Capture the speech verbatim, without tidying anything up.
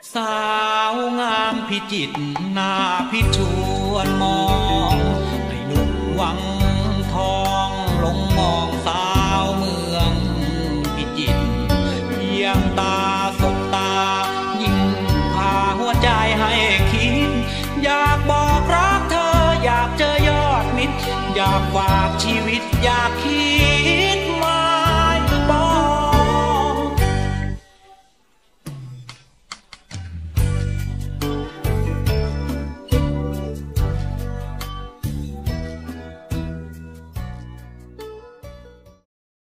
สาวงามพิจิตรหน้าพิชวนมองให้หนุ่มวังทองลงมองสาวเมืองพิจิตรเพียงตาสบตายิ่งพาหัวใจให้คิดอยากบอกรักเธออยากเจอยอดมิตรอยากฝากชีวิตอยากคิ